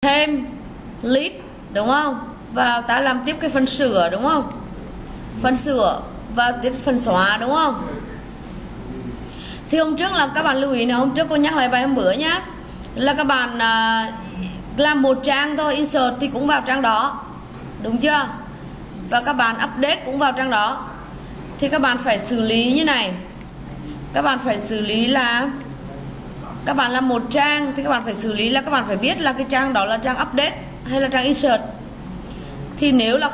thêm list đúng không, và ta làm tiếp cái phần sửa đúng không, phần sửa và tiếp phần xóa đúng không. Thì hôm trước là các bạn lưu ý này, hôm trước cô nhắc lại bài hôm bữa nhá, là các bạn làm một trang thôi, insert thì cũng vào trang đó đúng chưa, và các bạn update cũng vào trang đó. Thì các bạn phải xử lý như này, các bạn phải xử lý là các bạn làm một trang thì các bạn phải xử lý là các bạn phải biết là cái trang đó là trang update hay là trang insert. Thì nếu là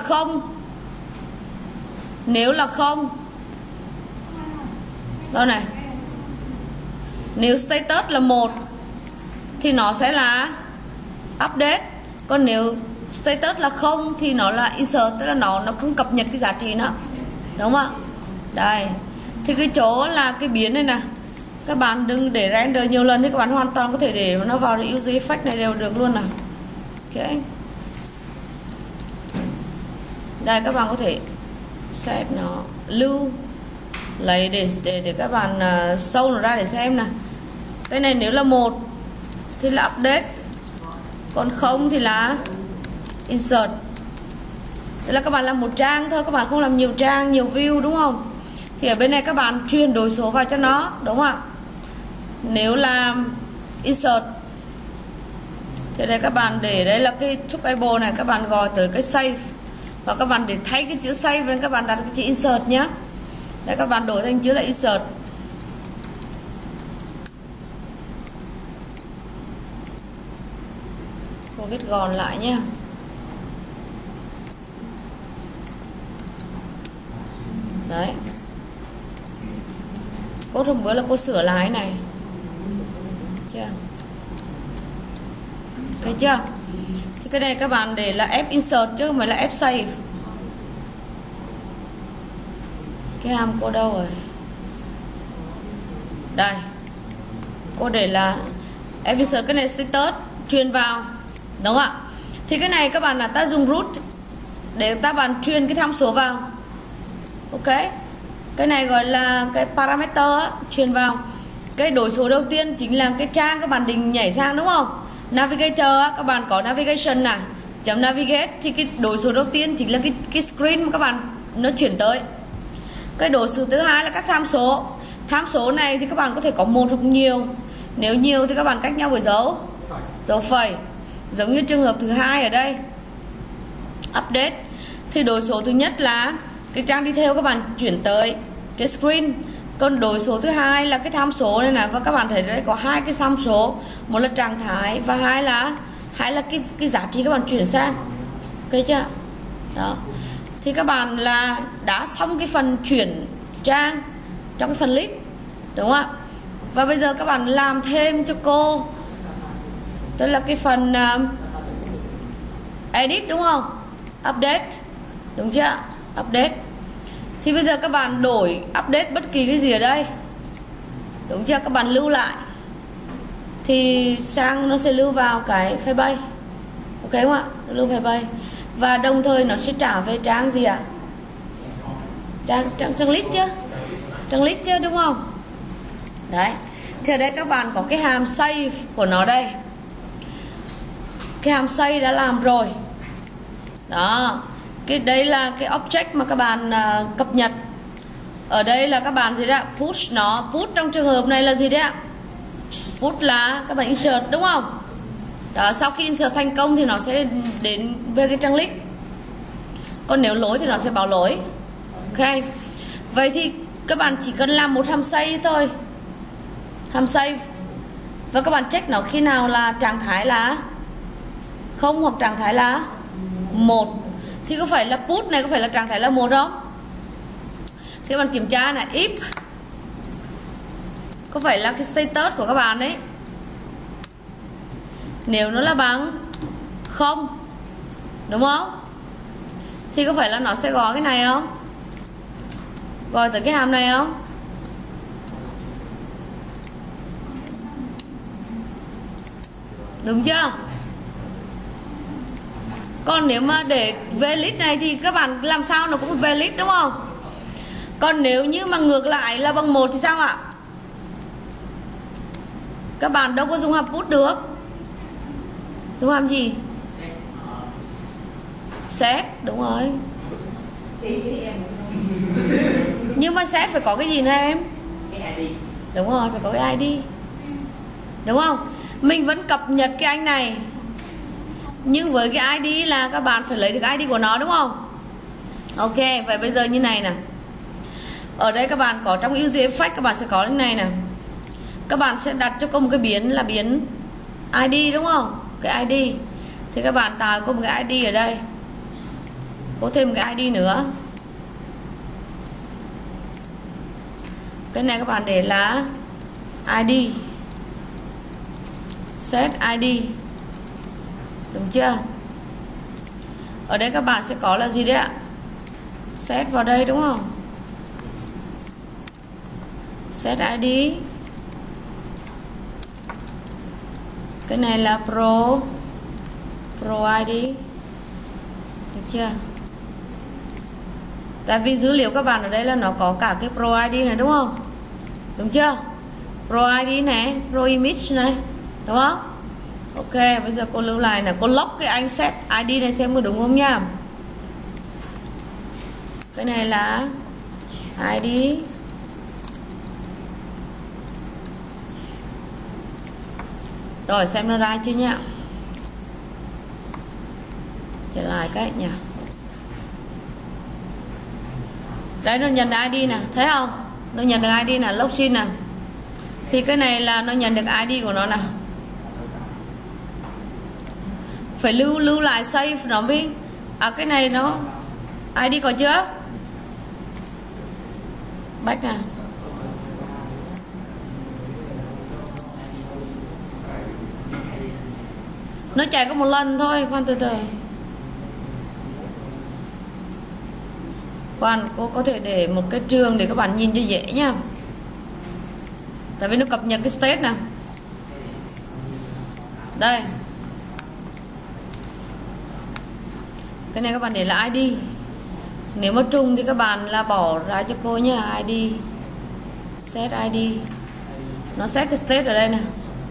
không đó này, nếu status là 1 thì nó sẽ là update, còn nếu status là 0 thì nó là insert, tức là nó không cập nhật cái giá trị nữa, đúng không ạ? Đây, thì cái chỗ là cái biến này nè, các bạn đừng để render nhiều lần, thì các bạn hoàn toàn có thể để nó vào user effect này đều được luôn nè. Ok, đây các bạn có thể set nó lưu lấy để các bạn show nó ra để xem nè. Cái này nếu là 1 thì là update, còn 0 thì là insert. Tức là các bạn làm một trang thôi, các bạn không làm nhiều trang, nhiều view đúng không? Thì ở bên này các bạn truyền đổi số vào cho nó, đúng không ạ? Nếu là insert thì đây các bạn để đây là cái chookable này, các bạn gọi tới cái save, và các bạn để thay cái chữ save nên các bạn đặt cái chữ insert nhé. Đây các bạn đổi thành chữ là insert. Cô viết gọn lại nhé. Đấy, cô hôm bữa là cô sửa lái này chưa, thấy chưa? Thì cái này các bạn để là F insert chứ không phải là F save. Cái hàm cô đâu rồi? Đây, cô để là F insert, cái này status truyền vào, đúng không ạ? Thì cái này các bạn là ta dùng root để ta bạn truyền cái tham số vào. Ok, cái này gọi là cái parameter á, truyền vào. Cái đổi số đầu tiên chính là cái trang các bạn định nhảy sang đúng không? Navigator á, các bạn có navigation này, chấm navigate, thì cái đổi số đầu tiên chính là cái screen mà các bạn nó chuyển tới. Cái đổi số thứ hai là các tham số. Tham số này thì các bạn có thể có một hoặc nhiều. Nếu nhiều thì các bạn cách nhau với dấu phẩy. Giống như trường hợp thứ hai ở đây, update, thì đổi số thứ nhất là cái trang đi theo các bạn chuyển tới cái screen, còn đổi số thứ hai là cái tham số này nè, và các bạn thấy đây có hai cái tham số, một là trạng thái và hai là cái giá trị các bạn chuyển sang. Ok chưa? Đó, thì các bạn là đã xong cái phần chuyển trang trong cái phần list, đúng không ạ? Và bây giờ các bạn làm thêm cho cô, tức là cái phần edit đúng không, update, đúng chưa? Update. Thì bây giờ các bạn đổi update bất kỳ cái gì ở đây, đúng chưa? Các bạn lưu lại thì sang nó sẽ lưu vào cái Firebase. Ok không ạ? Lưu Firebase. Và đồng thời nó sẽ trả về trang gì ạ? Trang list chứ? Trang list chứ đúng không? Đấy. Thì ở đây các bạn có cái hàm save của nó đây. Cái hàm save đã làm rồi. Đó. Cái đây là cái object mà các bạn cập nhật. Ở đây là các bạn gì đấy ạ? Push nó. Push trong trường hợp này là gì đấy ạ? Push là các bạn insert đúng không? Đó, sau khi insert thành công thì nó sẽ đến về cái trang list. Còn nếu lỗi thì nó sẽ báo lỗi. Ok. Vậy thì các bạn chỉ cần làm một hàm save thôi. Hàm save. Và các bạn check nó khi nào là trạng thái là 0 hoặc trạng thái là 1. Thì có phải là put này có phải là trạng thái là 1 không? Thì các bạn kiểm tra là if có phải là cái status của các bạn đấy. Nếu nó là bằng 0, đúng không? Thì có phải là nó sẽ gọi cái này không? Gọi tới cái hàm này không? Đúng chưa? Còn nếu mà để valid này thì các bạn làm sao nó cũng valid đúng không? Còn nếu như mà ngược lại là bằng 1 thì sao ạ? Các bạn đâu có dùng hàm put được. Dùng làm gì? Set, đúng rồi. Nhưng mà set phải có cái gì nữa em? Đúng rồi, phải có cái ID. Đúng không? Mình vẫn cập nhật cái anh này, nhưng với cái ID là các bạn phải lấy được ID của nó, đúng không? Ok, vậy bây giờ như này nè. Ở đây các bạn có trong user effect các bạn sẽ có cái này nè. Các bạn sẽ đặt cho cô một cái biến là biến ID, đúng không? Cái ID. Thì các bạn tạo cô một cái ID ở đây. Có thêm một cái ID nữa. Cái này các bạn để là ID. Set ID. Đúng chưa? Ở đây các bạn sẽ có là gì đấy ạ? Set vào đây, đúng không? Set ID. Cái này là Pro ID. Được chưa? Tại vì dữ liệu các bạn ở đây là nó có cả cái Pro ID này, đúng không? Đúng chưa? Pro ID này, Pro Image này, đúng không? Ok, bây giờ cô lưu lại là cô log cái anh set ID này xem có đúng không nha. Cái này là ID. Rồi xem nó ra chưa nhá. Trở lại cái nhỉ. Đấy, nó nhận được ID nè, thấy không? Nó nhận được ID là login nè. Thì cái này là nó nhận được ID của nó nè. Phải lưu lại save nó mới. Cái này nó ID có chưa? Back nè. Nó chạy có một lần thôi, khoan từ từ. Khoan, cô có thể để một cái trường để các bạn nhìn cho dễ nha. Tại vì nó cập nhật cái state nè. Đây. Cái này các bạn để là ID. Nếu mà trùng thì các bạn là bỏ ra cho cô nhá, ID. Set ID. Nó set cái state ở đây nè.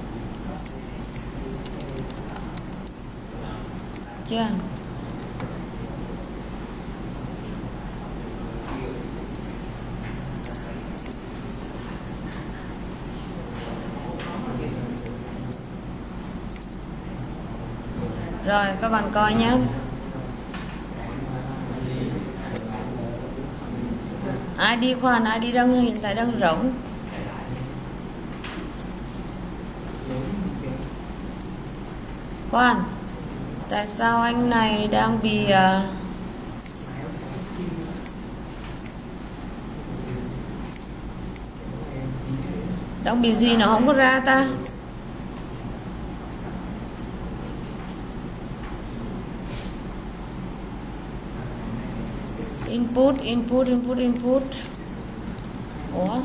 Chưa? Rồi các bạn coi nhé. ID khoan, ID đang hiện tại đang rỗng. Khoan, tại sao anh này đang bị gì nó không có ra ta? Input. Ủa?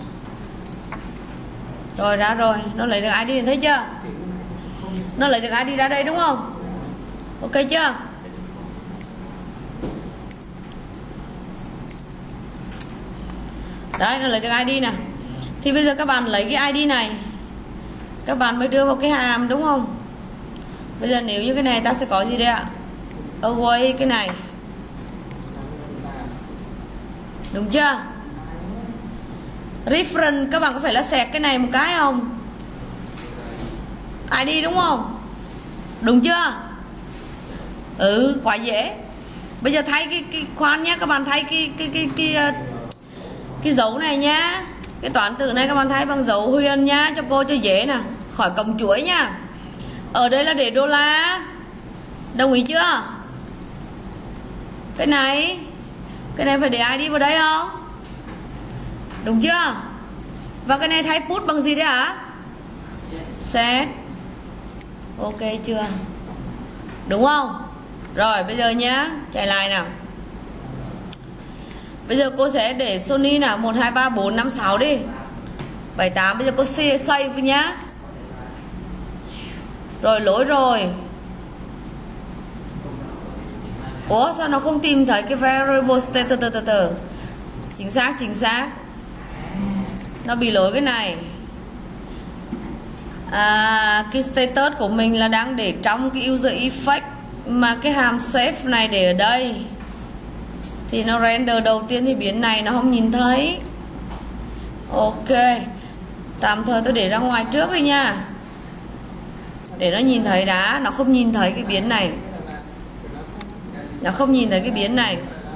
Rồi ra rồi, nó lấy được ID, thấy chưa? Nó lấy được ID ra đây đúng không? Ok chưa? Đấy, nó lấy được ID nè. Thì bây giờ các bạn lấy cái ID này, các bạn mới đưa vào cái hàm đúng không? Bây giờ nếu như cái này ta sẽ có gì đây ạ? Away cái này. Đúng chưa? Reference các bạn có phải là xẹt cái này một cái không? ID đúng không? Đúng chưa? Quá dễ. Bây giờ thay cái khoan nhé, các bạn thay cái dấu này nhá. Cái toán tử này các bạn thay bằng dấu huyền nhá, cho cô cho dễ nè, khỏi cộng chuỗi nha. Ở đây là để đô la. Đồng ý chưa? Cái này phải để ID vào đây không? Đúng chưa? Và cái này thay put bằng gì đấy hả? Set. Ok chưa? Đúng không? Rồi bây giờ nhá, chạy lại nào. Bây giờ cô sẽ để Sony nào 1 2 3 4 5 6 đi. 7 8 bây giờ cô save nhá. Rồi lỗi rồi. Ủa sao nó không tìm thấy cái variable state? Từ. Chính xác. Nó bị lỗi cái này. cái status của mình là đang để trong cái user effect, mà cái hàm save này để ở đây thì nó render đầu tiên thì biến này nó không nhìn thấy. Ok, tạm thời tôi để ra ngoài trước đi nha, để nó nhìn thấy đã. Nó không nhìn thấy cái biến này, nó không nhìn thấy cái biến này.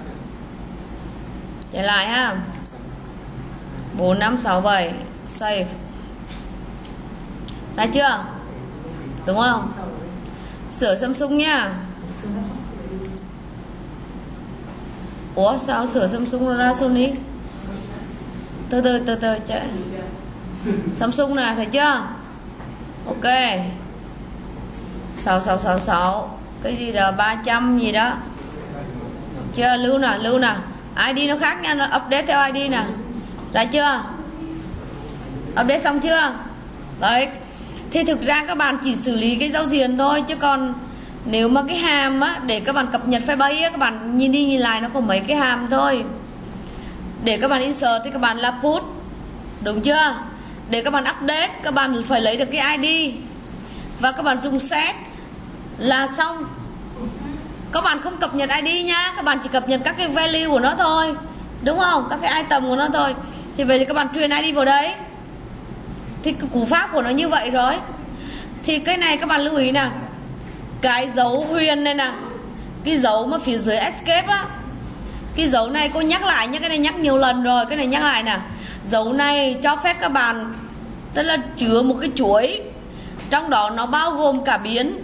Trở lại ha, 4 5 6 7 save.ได้chưa? Đúng không? Sửa Samsung nha. Ủa sao sửa Samsung ra Sony? Từ từ chạy. Samsung nè, thấy chưa? Ok. 6666 cái gì đó 300 gì đó. Chưa, lưu nè. ID nó khác nha, nó update theo ID nè. Ra chưa? Update xong chưa? Đấy. Thì thực ra các bạn chỉ xử lý cái giao diện thôi, chứ còn nếu mà cái hàm á, để các bạn cập nhật Firebase á, các bạn nhìn đi nhìn lại nó có mấy cái hàm thôi. Để các bạn insert thì các bạn là put, đúng chưa? Để các bạn update các bạn phải lấy được cái ID và các bạn dùng set là xong. Các bạn không cập nhật ID nha, các bạn chỉ cập nhật các cái value của nó thôi, đúng không? Các cái item của nó thôi. Thì vậy thì các bạn truyền ID vào đấy. Thì cái cú pháp của nó như vậy rồi. Thì cái này các bạn lưu ý nè, cái dấu huyền này nè, cái dấu mà phía dưới escape á, cái dấu này cô nhắc lại nhé, cái này nhắc nhiều lần rồi, cái này nhắc lại nè. Dấu này cho phép các bạn, tức là chứa một cái chuỗi, trong đó nó bao gồm cả biến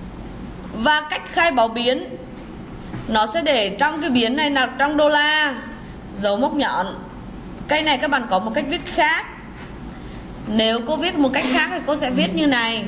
và cách khai báo biến. Nó sẽ để trong cái biến này là trong đô la, dấu móc nhọn. Cái này các bạn có một cách viết khác. Nếu cô viết một cách khác thì cô sẽ viết như này.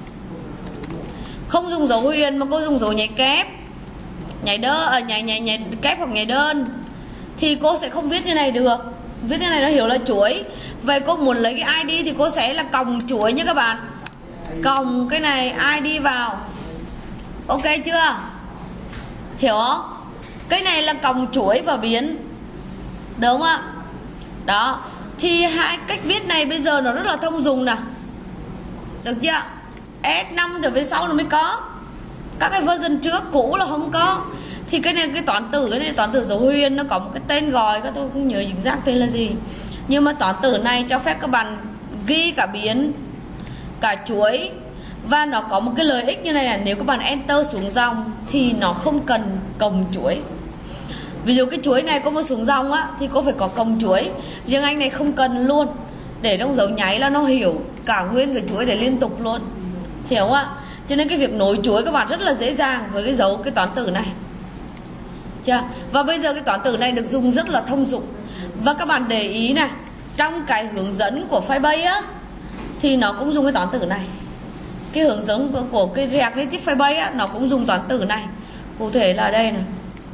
Không dùng dấu huyền mà cô dùng dấu nháy kép, nhảy kép hoặc nhảy đơn, thì cô sẽ không viết như này được. Viết như này nó hiểu là chuỗi. Vậy cô muốn lấy cái ID thì cô sẽ là còng chuỗi nhé các bạn. Còng cái này ID vào. Ok chưa? Hiểu không? Cái này là còng chuỗi và biến, đúng không ạ? Đó. Thì hai cách viết này bây giờ nó rất là thông dụng nè. Được chưa? S5 trở về sau nó mới có. Các cái version trước cũ là không có. Thì cái này cái toán tử dấu huyền nó có một cái tên gọi, các tôi không nhớ chính xác tên là gì. Nhưng mà toán tử này cho phép các bạn ghi cả biến, cả chuỗi. Và nó có một cái lợi ích như này là nếu các bạn enter xuống dòng thì nó không cần còng chuỗi. Ví dụ cái chuỗi này có một xuống dòng á thì cô phải có còng chuỗi, nhưng anh này không cần luôn. Để trong dấu nháy là nó hiểu cả nguyên cái chuỗi để liên tục luôn. Hiểu không ạ? Cho nên cái việc nối chuỗi các bạn rất là dễ dàng với cái toán tử này. Chưa? Và bây giờ cái toán tử này được dùng rất là thông dụng. Và các bạn để ý này, trong cái hướng dẫn của Firebase á thì nó cũng dùng cái toán tử này. Cái hướng dẫn của cái React Native Firebase á, nó cũng dùng toán tử này. Cụ thể là đây này.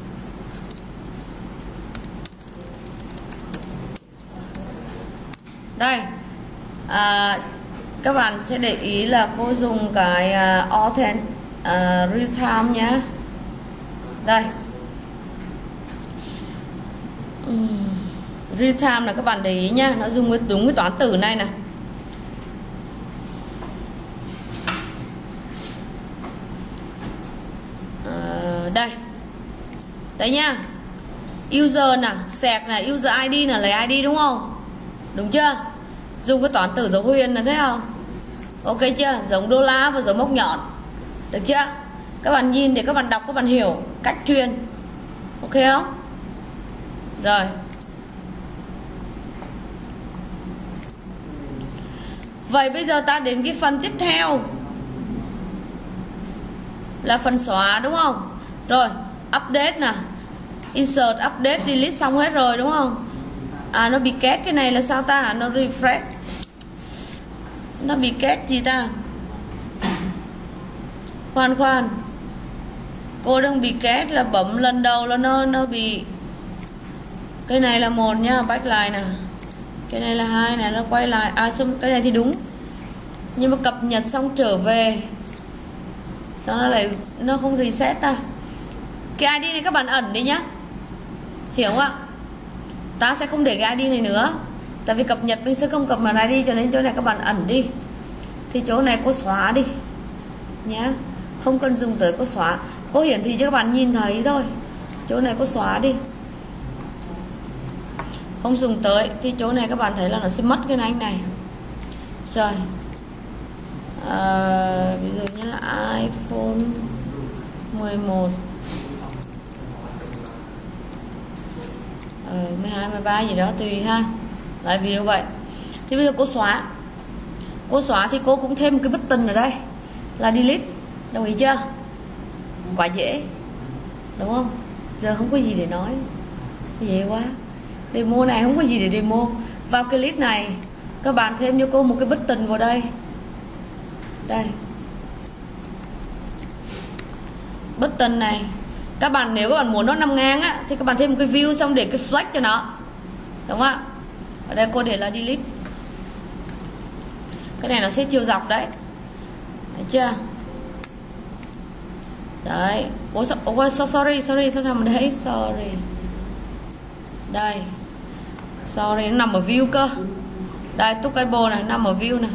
Đây. Các bạn sẽ để ý là cô dùng cái real time nhé. Đây. Real time là các bạn để ý nhá, nó dùng đúng cái toán tử này nè. Đây. Đấy nha. User nè, sạc nè, user ID là lấy ID đúng không? Đúng chưa? Dùng cái toán tử dấu huyền là thấy không? Ok chưa? Giống đô la và dấu móc nhọn. Được chưa? Các bạn nhìn để các bạn đọc, các bạn hiểu cách truyền. Ok không? Rồi. Vậy bây giờ ta đến cái phần tiếp theo là phần xóa đúng không? Rồi, update nè, insert, update, delete xong hết rồi đúng không? Nó bị két cái này là sao ta? Nó refresh. Nó bị két gì ta? Khoan. Cô đang bị két là bấm lần đầu là nó bị. Cái này là 1 nhá, backline nè. Cái này là 2 này, nó quay lại. Xong cái này thì đúng. Nhưng mà cập nhật xong trở về, sao nó không reset ta? Cái ID này các bạn ẩn đi nhá. Hiểu không ạ? Ta sẽ không để cái ID này nữa. Tại vì cập nhật mình sẽ không cập nhật ID, cho nên chỗ này các bạn ẩn đi. thì chỗ này cô xóa đi nhé, không cần dùng tới cô xóa, cô hiển thị cho các bạn nhìn thấy thôi. Chỗ này cô xóa đi, không dùng tới thì chỗ này các bạn thấy là nó sẽ mất cái này. Rồi ví dụ như là iPhone 11 12, 13 gì đó tùy ha. Đấy, ví dụ vậy. Thì bây giờ cô xóa thì cô cũng thêm một cái button ở đây là delete, đồng ý chưa? Quá dễ đúng không? Giờ không có gì để nói, dễ quá. Demo này không có gì để demo. Vào cái list này các bạn thêm cho cô một cái button vào đây. Đây, button này các bạn, nếu các bạn muốn nó nằm ngang á thì các bạn thêm một cái view xong để cái flex cho nó, đúng không ạ? Ở đây cô để là delete. Cái này nó sẽ chiều dọc đấy, thấy chưa? Đấy, sorry nằm ở đấy, sorry. Đây, sorry, nó nằm ở view cơ. Đây, Tuckable này nằm ở view này.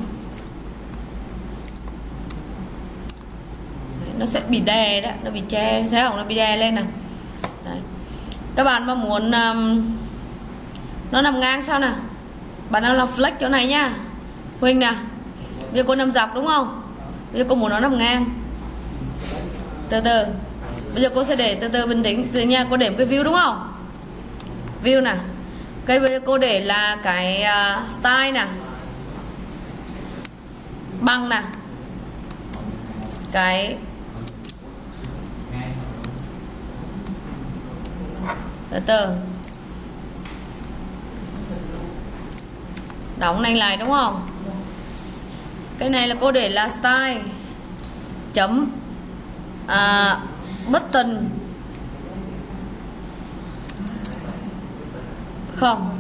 Nó sẽ bị đè đó, nó bị che, thấy không? Nó bị đè lên nè. Đấy. Các bạn mà muốn nó nằm ngang sao nè, bạn nào làm flex chỗ này nhá. Huỳnh nè, bây giờ cô nằm dọc đúng không? Bây giờ cô muốn nó nằm ngang. Từ từ, bây giờ cô sẽ để từ từ, bình tĩnh từ nha. Cô để một cái view đúng không? View nè. Cái bây giờ cô để là cái style nè, bằng nè, cái từ từ đóng này lại đúng không? Cái này là cô để là style chấm button không,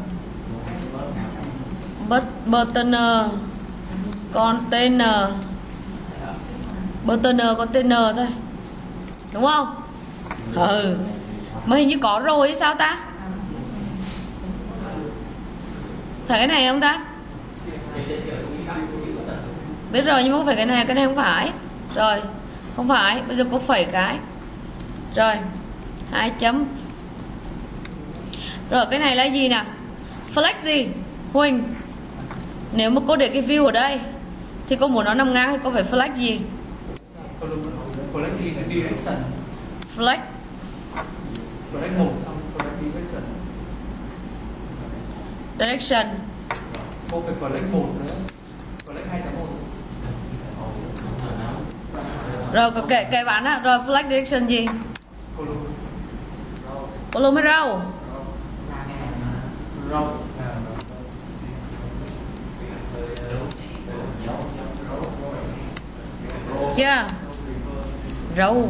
buttoner container, buttoner container thôi, đúng không? Mà hình như có rồi hay sao ta? Phải cái này không ta? Biết rồi nhưng mà không phải cái này không phải. Rồi, không phải, bây giờ cô phẩy cái. Rồi, 2 chấm. Rồi cái này là gì nè? Flex gì? Huỳnh, nếu mà cô để cái view ở đây thì cô muốn nó nằm ngang thì cô phải flex gì? Flex 1 direction. Cô phải flex 1 nữa. Flex 2.1. Rồi kệ bạn á, rồi flex direction gì? Column hay row? Chưa? Row.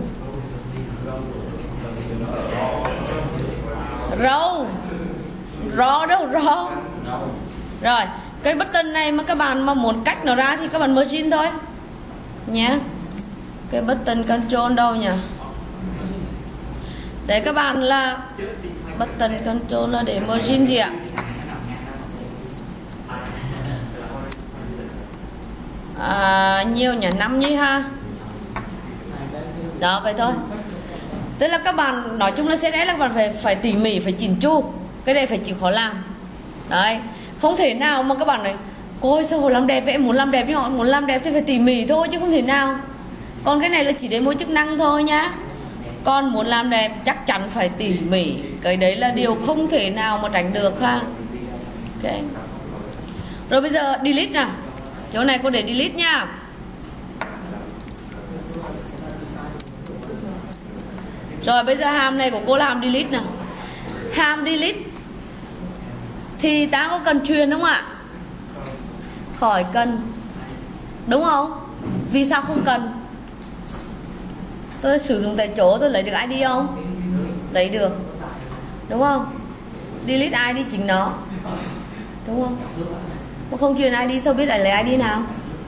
Raw đâu, raw. Rồi, cái button này mà các bạn mà muốn cách nó ra thì các bạn merge thôi nhé. Cái button control đâu nhỉ? Để các bạn là button control là để merge gì ạ? Nhiều nhỉ, 5 nhỉ ha. Đó, vậy thôi. Tức là các bạn nói chung là CSS là các bạn phải tỉ mỉ, phải chỉn chu. Cái này phải chịu khó làm. Đấy, không thể nào mà các bạn nói cô ơi sao hồ làm đẹp vậy, em muốn làm đẹp nhưng họ muốn làm đẹp thì phải tỉ mỉ thôi chứ không thể nào. Còn cái này là chỉ để mỗi chức năng thôi nhá. Con muốn làm đẹp chắc chắn phải tỉ mỉ. Cái đấy là điều không thể nào mà tránh được ha. Ok. Rồi bây giờ delete nè. Chỗ này cô để delete nha. Rồi bây giờ hàm này của cô làm delete nè. Hàm delete thì ta có cần truyền không ạ? Khỏi cần. Đúng không? Vì sao không cần? Tôi sử dụng tại chỗ tôi lấy được ID không? Lấy được. Đúng không? Delete ID chính nó. Đúng không? Mà không truyền ID sao biết lại lấy ID nào?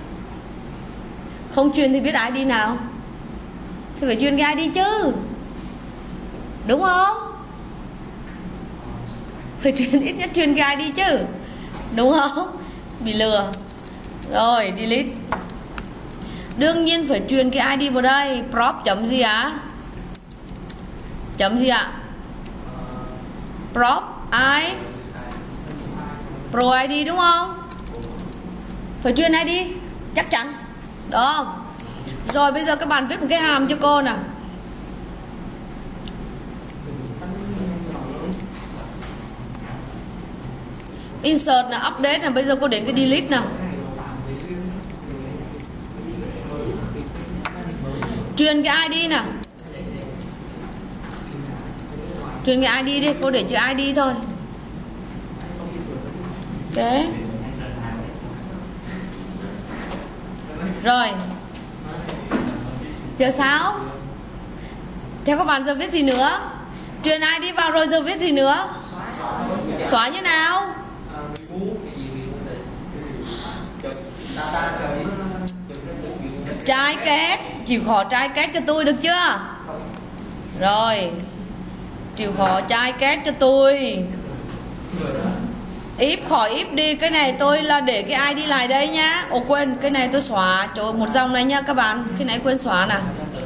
Không truyền thì biết ID nào? Thì phải truyền cái ID chứ. Đúng không? Phải truyền ít nhất truyền cái ID chứ. Đúng không? Bị lừa. Rồi delete. Đương nhiên phải truyền cái ID vào đây. Prop chấm gì ạ? Chấm gì ạ? Prop I Pro ID đúng không? Phải truyền ID chắc chắn. Đó. Rồi bây giờ các bạn viết một cái hàm cho cô nào. Insert là update là bây giờ cô đến cái delete nào. Truyền cái ID nào. Truyền cái ID đi, cô để chữ ID thôi. Ok. Rồi. Chờ sao? Theo các bạn giờ viết gì nữa? Truyền ID vào rồi giờ viết gì nữa? Xóa như nào? Try catch. Chịu khó try catch cho tôi được chưa? Rồi. Chịu khó try catch cho tôi. If khỏi if đi. Cái này tôi là để cái ID lại đây nhá. Ồ quên, cái này tôi xóa chỗ một dòng này nha các bạn. Cái này quên xóa nè.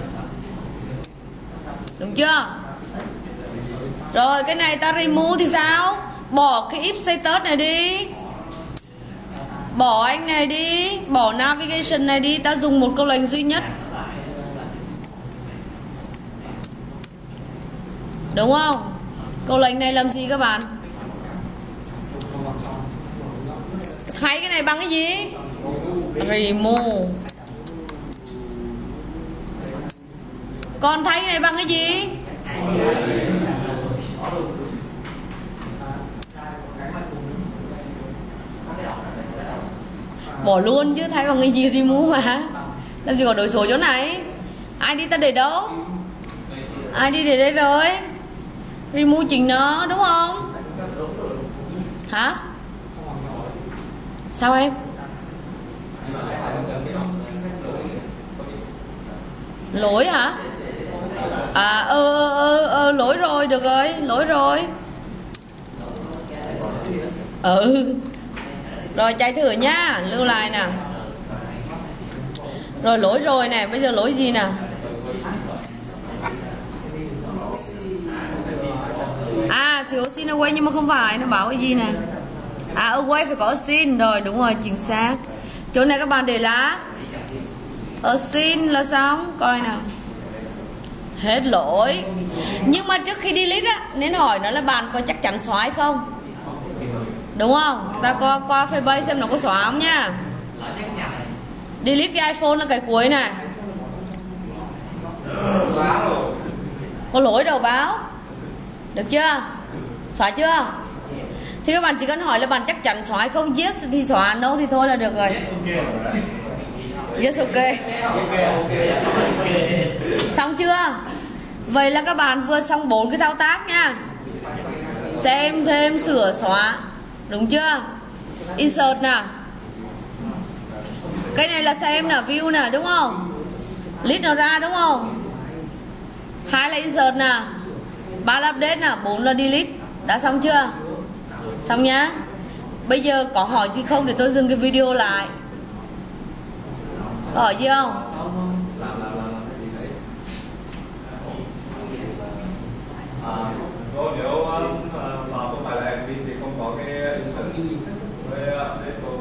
Đúng chưa? Rồi cái này ta remove thì sao? Bỏ cái if status này đi. Bỏ anh này đi. Bỏ navigation này đi. Ta dùng một câu lệnh duy nhất. Đúng không? Câu lệnh này làm gì các bạn? Thay cái này bằng cái gì? Remove. Còn thay cái này bằng cái gì? Bỏ luôn chứ thay bằng cái gì remove mà. Làm gì có đổi số chỗ này? ID ta để đâu? ID để đây rồi. Remove chỉnh nó đúng không? Hả? Sao em? Lỗi hả? À lỗi rồi, được rồi, lỗi rồi. Rồi chạy thử nhá, lưu lại nè. Rồi lỗi rồi nè, bây giờ lỗi gì nè? À thiếu xin away nhưng mà không phải, nó bảo cái gì nè. À away phải có xin, rồi đúng rồi, chính xác. Chỗ này các bạn để lá xin là xong, coi nào. Hết lỗi. Nhưng mà trước khi delete á, nên hỏi nó là bạn có chắc chắn xóa hay không. Đúng không? Ta qua Facebook xem nó có xóa không nha. Delete cái iPhone là cái cuối này. Có lỗi đầu báo. Được chưa? Xóa chưa? Thì các bạn chỉ cần hỏi là bạn chắc chắn xóa hay không. Yes thì xóa, no thì thôi là được rồi. Yes ok. Xong chưa? Vậy là các bạn vừa xong 4 cái thao tác nha. Xem thêm, sửa, xóa. Đúng chưa? Insert nè. Cái này là xem nè, view nè, đúng không? List nó ra đúng không? 2 là insert nè, 3 là update nè, 4 là delete. Đã xong chưa? Xong nhá. Bây giờ có hỏi gì không để tôi dừng cái video lại? Có hỏi gì không? Nếu mà không phải là admin thì không có cái insert với update cô.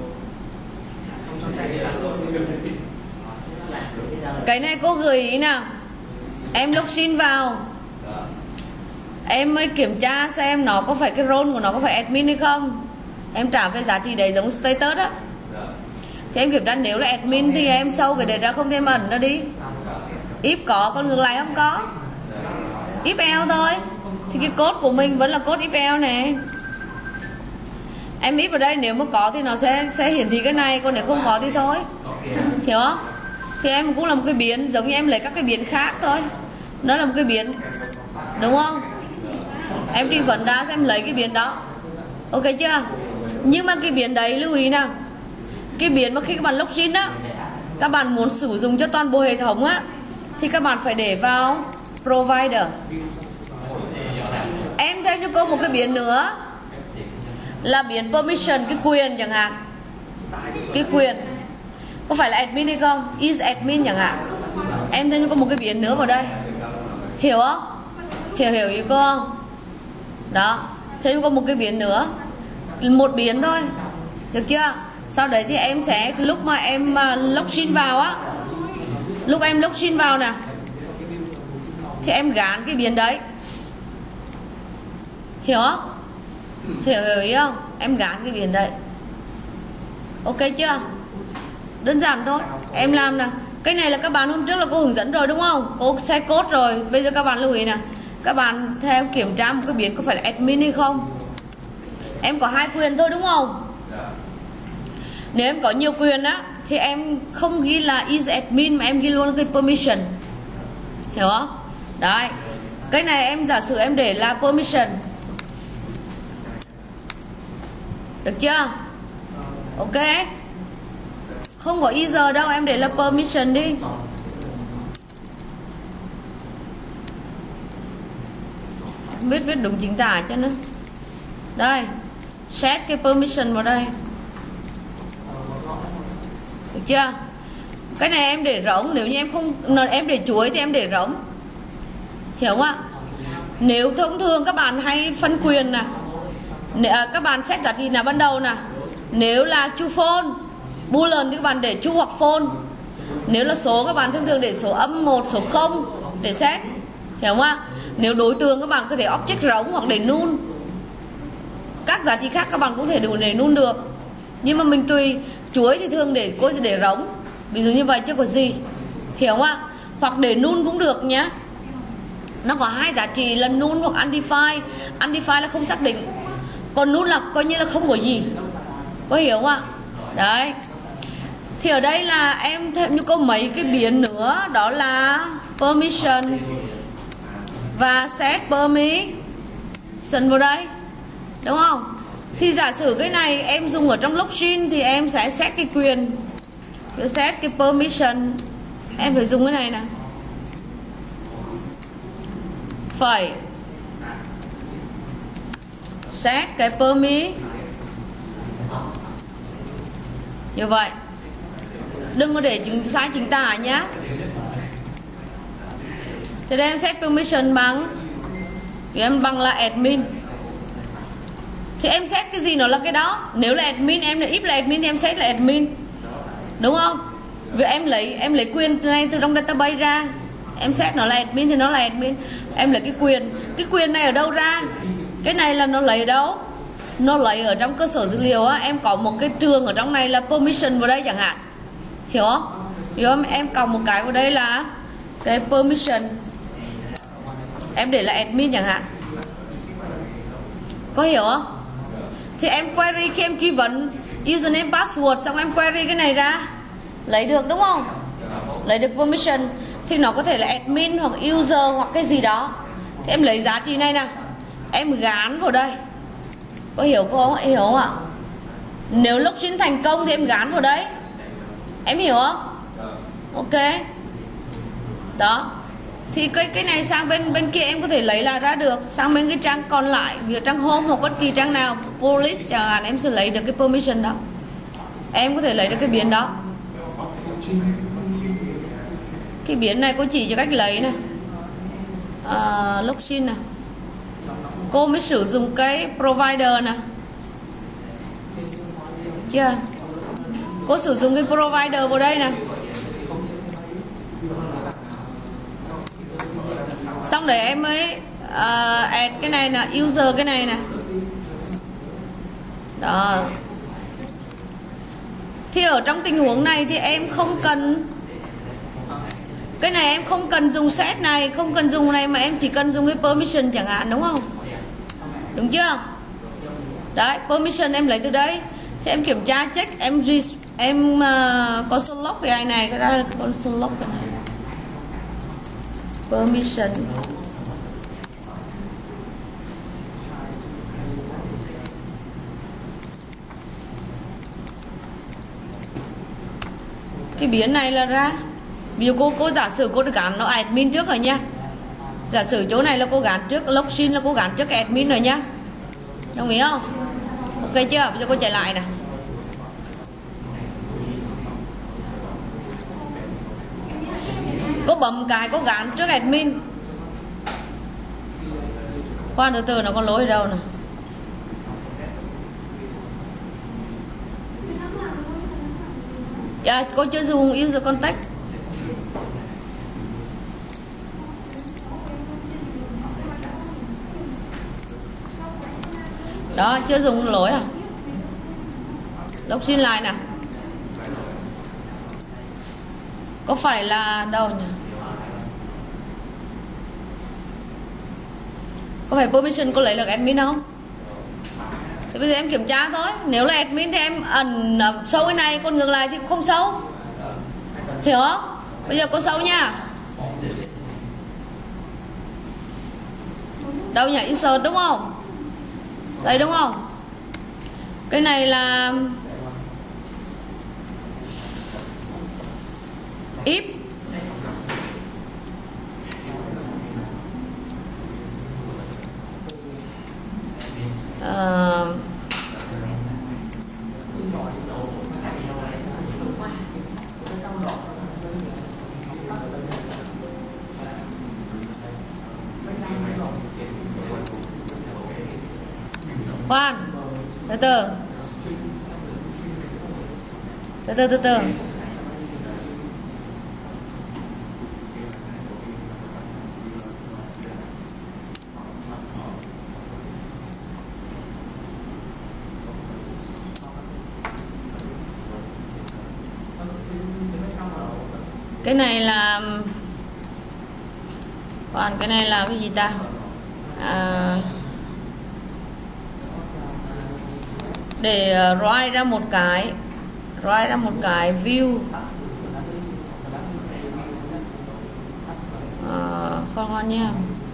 Cái này cô gửi ý nào. Em login vào, em mới kiểm tra xem nó có phải cái role của nó có phải admin hay không. Em trả về giá trị đấy giống status á. Thì em kiểm tra nếu là admin thì em show cái đấy ra, không thì em ẩn nó đi. If có, còn ngược lại không có. If else thôi. Thì cái code của mình vẫn là code if else này. Em if vào đây, nếu mà có thì nó sẽ hiển thị cái này, còn nếu không có thì thôi. Hiểu không? Thì em cũng là một cái biến, giống như em lấy các cái biến khác thôi. Nó là một cái biến. Đúng không? Em đi vấn ra xem lấy cái biến đó. Ok chưa? Nhưng mà cái biến đấy lưu ý nào. Cái biến mà khi các bạn login á, các bạn muốn sử dụng cho toàn bộ hệ thống á, thì các bạn phải để vào provider. Em thêm cho cô một cái biến nữa là biến permission, cái quyền chẳng hạn. Cái quyền. có phải là admin hay không? Is admin chẳng hạn. Em thêm có một cái biến nữa vào đây, hiểu không? Hiểu ý cô không? Đó, thêm có một cái biến nữa, một biến thôi, được chưa? Sau đấy thì em sẽ lúc mà em login vào á, lúc em login vào nè, thì em gán cái biến đấy, hiểu không? Hiểu ý không? Em gán cái biến đấy, ok chưa? Đơn giản thôi, em làm nè. Cái này là các bạn hôm trước là cô hướng dẫn rồi đúng không? Cô xe code rồi, bây giờ các bạn lưu ý nè, các bạn theo kiểm tra một cái biến có phải là admin hay không. Em có 2 quyền thôi đúng không? Nếu em có nhiều quyền á thì em không ghi là is admin mà em ghi luôn cái permission, hiểu không? Đấy, cái này em giả sử em để là permission, được chưa? Ok, không có user đâu, em để là permission đi. Viết đúng chính tả cho nó. Đây, set cái permission vào đây, được chưa? Cái này em để rỗng, nếu như em không, em để chuối thì em để rỗng, hiểu không ạ? Nếu thông thường các bạn hay phân quyền nè, các bạn set giá trị là ban đầu nè. Nếu là true phone, boolean thì các bạn để true hoặc phone. Nếu là số các bạn thường thường để số âm 1, số 0 để set, hiểu không ạ? Nếu đối tượng các bạn có thể object rỗng hoặc để null. Các giá trị khác các bạn cũng thể để null được, nhưng mà mình tùy. Chuối thì thường để cô sẽ để rỗng, ví dụ như vậy chứ có gì, hiểu không ạ? Hoặc để null cũng được nhé. Nó có 2 giá trị là null hoặc undefined. Undefined là không xác định, còn null là coi như là không có gì, có hiểu không ạ? Đấy, thì ở đây là em thêm như có mấy cái biến nữa, đó là permission và set permission vào đây, đúng không? Thì giả sử cái này em dùng ở trong login thì em sẽ set cái quyền, set cái permission, em phải dùng cái này nè, phải set cái permission như vậy, đừng có để sai chính tả nhé. Thì đây em set permission bằng, thì em bằng là admin, thì em set cái gì nó là cái đó. Nếu là admin, em là if là admin thì em set là admin, đúng không? Vì em lấy quyền này từ trong database ra, em set nó là admin thì nó là admin. Em lấy cái quyền này ở đâu ra? Cái này là nó lấy ở đâu? Nó lấy ở trong cơ sở dữ liệu á. Em có một cái trường ở trong này là permission vào đây chẳng hạn, hiểu không? Hiểu không? Em cộng một cái vào đây là cái permission, em để là admin chẳng hạn, có hiểu không? Thì em query khi em truy vấn username password xong em query cái này ra, lấy được đúng không? Lấy được permission thì nó có thể là admin hoặc user hoặc cái gì đó. Thì em lấy giá trị này nè, em gán vào đây, có hiểu không? Em hiểu không ạ? Nếu login thành công thì em gán vào đấy, em hiểu không? Ok, đó. Thì cái này sang bên kia em có thể lấy là ra được, sang bên cái trang còn lại, ví dụ trang home hoặc bất kỳ trang nào, police chẳng hạn, em sẽ lấy được cái permission đó, em có thể lấy được cái biến đó. Cái biến này cô chỉ cho cách lấy này, login này, cô mới sử dụng cái provider nè, chưa? Cô sử dụng cái provider vào đây nè, xong để em mới add cái này nè, user cái này nè, đó. Thì ở trong tình huống này thì em không cần cái này, em không cần dùng set này, không cần dùng này, mà em chỉ cần dùng cái permission chẳng hạn, đúng không? Đúng chưa? Đấy, permission em lấy từ đây. Thì em kiểm tra check, em console log cái này, cái đó là console log cái này, permission. Cái biến này là ra. Ví dụ cô giả sử cô được gắn nó admin trước rồi nha. Giả sử chỗ này là cô gắn trước, login là cô gắn trước cái admin rồi nhá. Đồng ý không? Ok chưa? Bây giờ cô chạy lại nè. có bấm cái có gắn trước admin. Khoan từ từ, nó có lỗi ở đâu nè. Dạ, cô chưa dùng user contact. Đó, chưa dùng lỗi à? Login lại nè. Có phải là đâu nhỉ? Có phải permission có lấy được admin không? Thì bây giờ em kiểm tra thôi. Nếu là admin thì em ẩn sâu cái này, còn ngược lại thì cũng không sâu. Hiểu không? Bây giờ có sâu nha. Đâu nhỉ? Insert đúng không? Đây đúng không? Cái này là if khoan, từ từ. Cái này là còn cái này là cái gì ta? Để write ra một cái view. Khoan nha.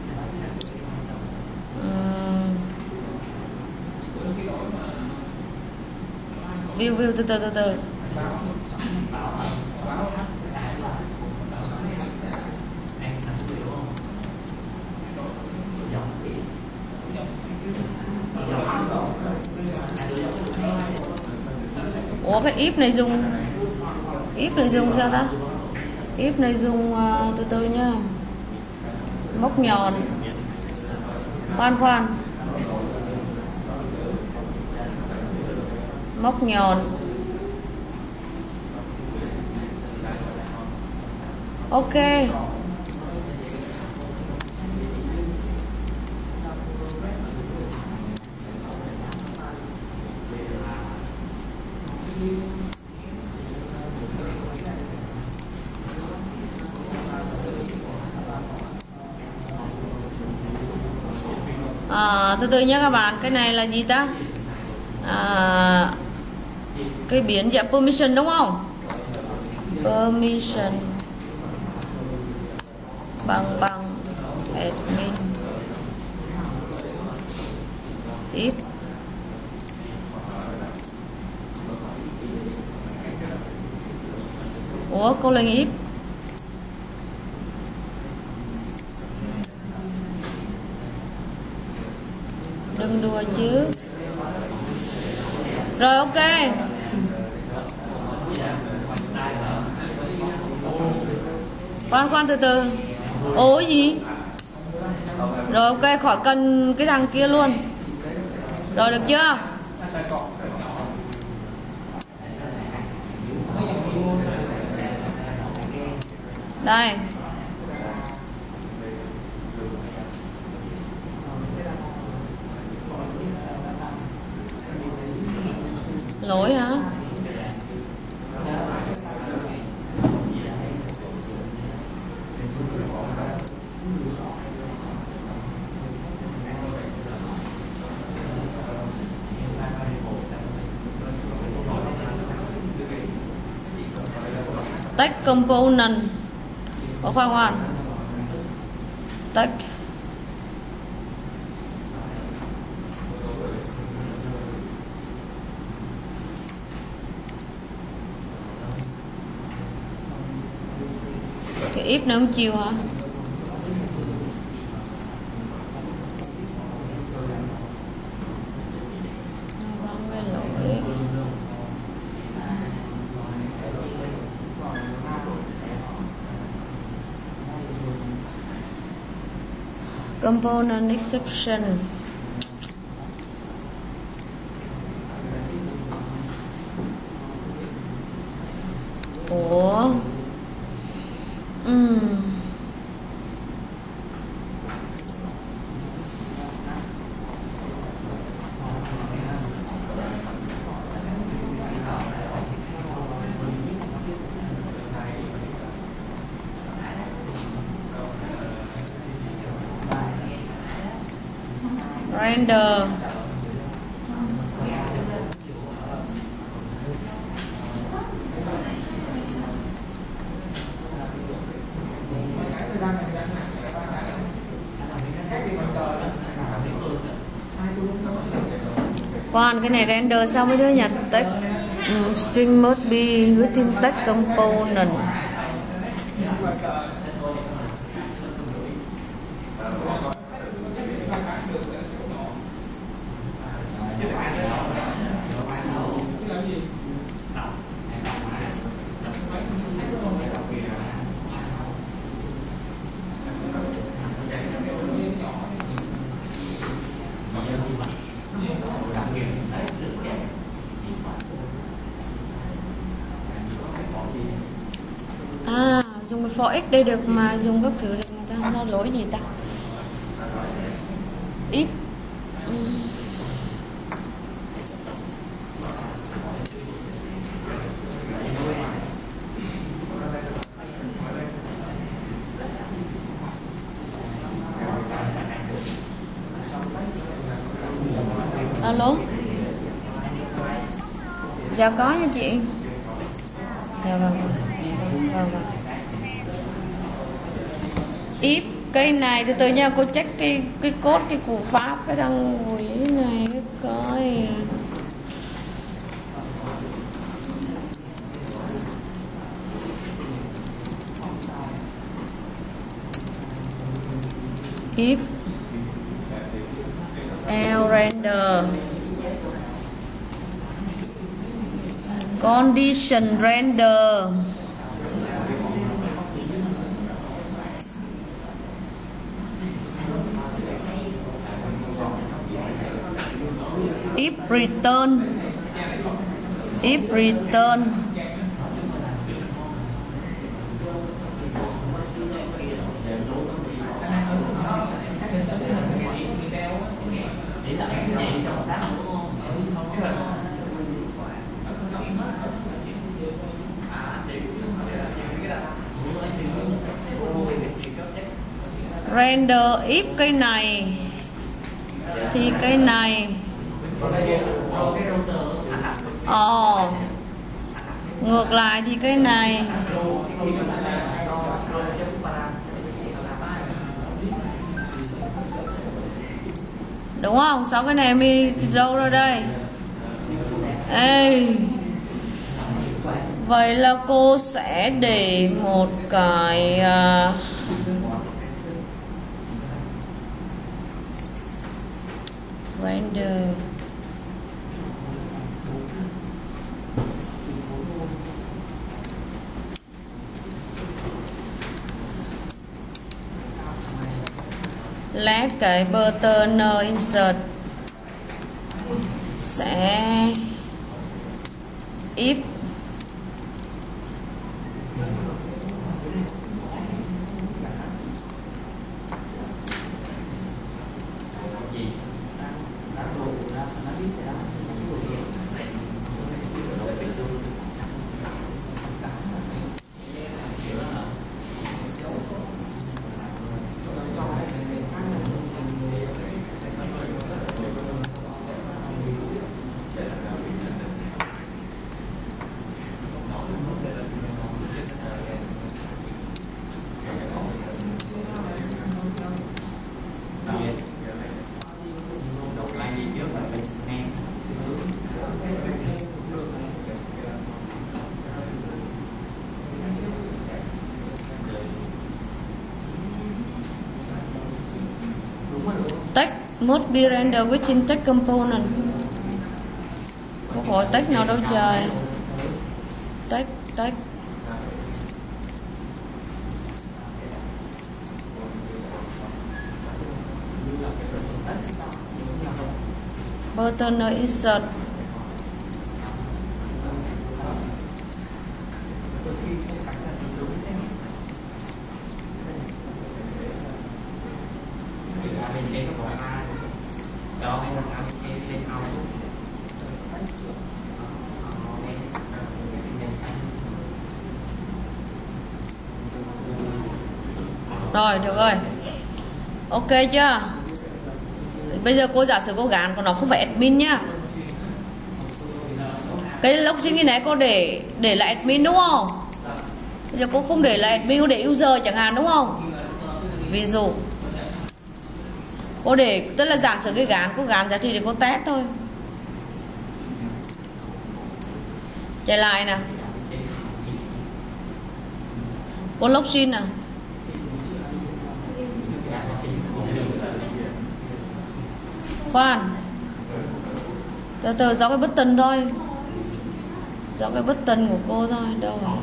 View từ từ. Ủa cái if này dùng sao ta? If này dùng từ từ nhá. Móc nhọn. Khoan. Móc nhọn. Ok. Từ từ nhé các bạn, cái này là gì ta? Cái biến dạng permission đúng không? Permission bằng admin tiếp. Ủa câu lệnh if đừng đùa chứ. Rồi ok. Khoan từ từ. Ủa gì? Rồi ok, khỏi cần cái thằng kia luôn. Rồi được chưa? Đây. Lỗi hả? Text component. Khoan. Text cái if nó không chịu hả? Component exception. Ủa. Render. Còn cái này render xong mấy đứa nhặt text. String must be within text component. Dùng cái for x đây được mà dùng các thứ được, người ta không lo lỗi gì ta. If alo. Dạ có nha chị. Dạ vâng. If cái này từ từ nha, cô check cái code, cái cú pháp cái thằng quỷ này coi. If render condition render if return render if cái này thì cái này ngược lại thì cái này. Đúng không? Sau cái này mi râu ra đây. Ê. Vậy là cô sẽ để một cái render let cái button insert sẽ if text must be rendered within text component. Có gọi text nào đâu trời. Text button insert. Rồi, được rồi. Ok chưa? Bây giờ cô giả sử cô gán của nó không phải admin nhá. Cái login cái này cô để là admin đúng không? Bây giờ cô không để là admin, cô để user chẳng hạn đúng không? Ví dụ cô để, tức là giả sử cái gán, cô gán giá trị để cô test thôi. Chạy lại nè. Cô login nè. Khoan, từ từ, do cái button thôi, do cái button của cô thôi. Đâu rồi?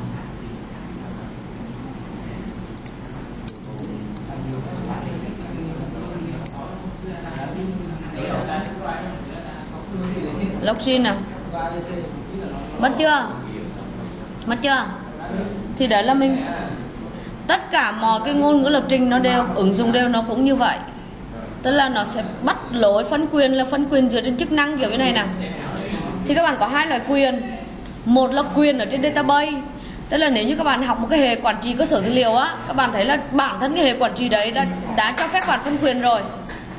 Login nào. Mất chưa? Mất chưa? Thì đấy là mình, tất cả mọi cái ngôn ngữ lập trình nó đều, ứng dụng đều nó cũng như vậy. Tức là nó sẽ bắt lỗi phân quyền là phân quyền dựa trên chức năng kiểu như này nè. Thì các bạn có hai loại quyền. Một là quyền ở trên database. Tức là nếu như các bạn học một cái hệ quản trị cơ sở dữ liệu á, các bạn thấy là bản thân cái hệ quản trị đấy đã cho phép bạn phân quyền rồi.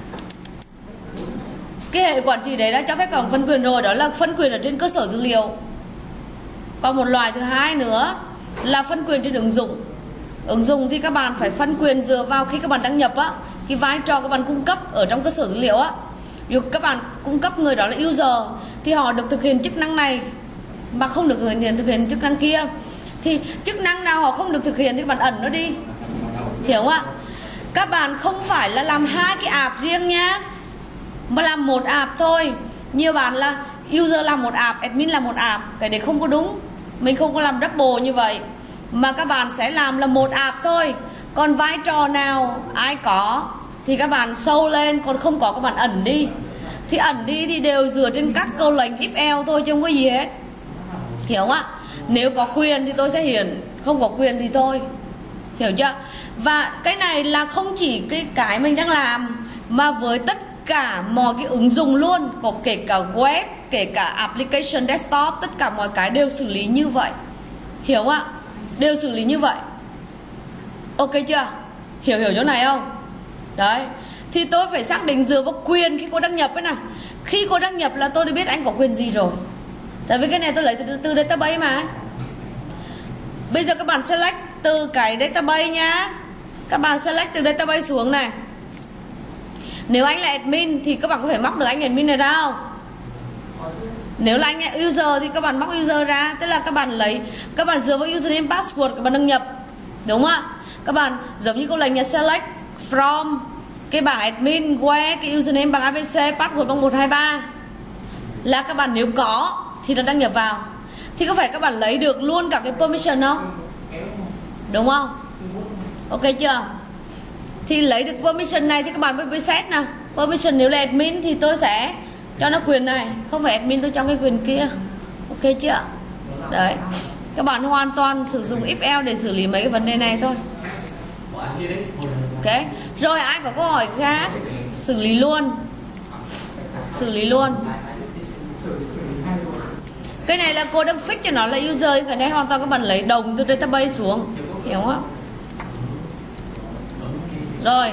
Cái hệ quản trị đấy đã cho phép bạn phân quyền rồi, đó là phân quyền ở trên cơ sở dữ liệu. Còn một loại thứ hai nữa là phân quyền trên ứng dụng. Ứng dụng thì các bạn phải phân quyền dựa vào khi các bạn đăng nhập á, cái vai trò các bạn cung cấp ở trong cơ sở dữ liệu á. Ví dụ các bạn cung cấp người đó là user thì họ được thực hiện chức năng này mà không được thực hiện chức năng kia. Thì chức năng nào họ không được thực hiện thì các bạn ẩn nó đi. Hiểu không ạ? Các bạn không phải là làm hai cái app riêng nhá, mà làm một app thôi. Nhiều bạn là user làm một app, admin làm một app. Cái đấy không có đúng. Mình không có làm double như vậy. Mà các bạn sẽ làm là một app thôi. Còn vai trò nào ai có thì các bạn show lên, còn không có các bạn ẩn đi. Thì ẩn đi thì đều dựa trên các câu lệnh if else thôi chứ không có gì hết. Hiểu không ạ? Nếu có quyền thì tôi sẽ hiển, không có quyền thì thôi. Hiểu chưa? Và cái này là không chỉ cái mình đang làm, mà với tất cả mọi cái ứng dụng luôn, có kể cả web, kể cả application desktop, tất cả mọi cái đều xử lý như vậy. Hiểu không ạ? Đều xử lý như vậy. Ok chưa? Hiểu chỗ này không? Đấy. Thì tôi phải xác định dựa vào quyền khi cô đăng nhập ấy nào. Khi cô đăng nhập là tôi đã biết anh có quyền gì rồi. Tại vì cái này tôi lấy từ database mà. Bây giờ các bạn select từ cái database nhá. Các bạn select từ database xuống này. Nếu anh là admin thì các bạn có thể móc được anh admin này ra không? Nếu là anh là user thì các bạn móc user ra. Tức là các bạn dựa vào username password các bạn đăng nhập. Đúng không ạ? Các bạn giống như câu lệnh là select from cái bảng admin where cái username bằng abc, password bằng 123. Là các bạn nếu có thì nó đăng nhập vào. Thì có phải các bạn lấy được luôn cả cái permission không? Đúng không? Ok chưa? Thì lấy được permission này thì các bạn mới set nào. Permission nếu là admin thì tôi sẽ cho nó quyền này, không phải admin tôi cho cái quyền kia. Ok chưa? Đấy. Các bạn hoàn toàn sử dụng if else để xử lý mấy cái vấn đề này thôi. Ok. Rồi ai có câu hỏi khác xử lý luôn. Xử lý luôn. Cái này là cô đang fix cho nó là user. Cái này hoàn toàn các bạn lấy đồng từ database xuống. Hiểu không? Rồi.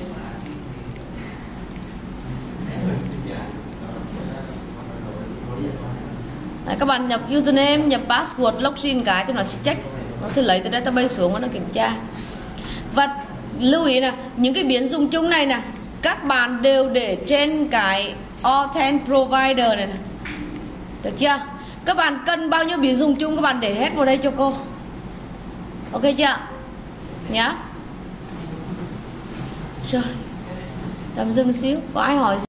Đấy, các bạn nhập username, nhập password, login cái thì nó sẽ check, nó sẽ lấy từ database xuống và nó kiểm tra. Và lưu ý nè, những cái biến dụng chung này nè, các bạn đều để trên cái authent provider này nè. Được chưa? Các bạn cần bao nhiêu biến dụng chung các bạn để hết vào đây cho cô. Ok chưa? Nhá. Rồi. Tạm dừng xíu, có ai hỏi gì?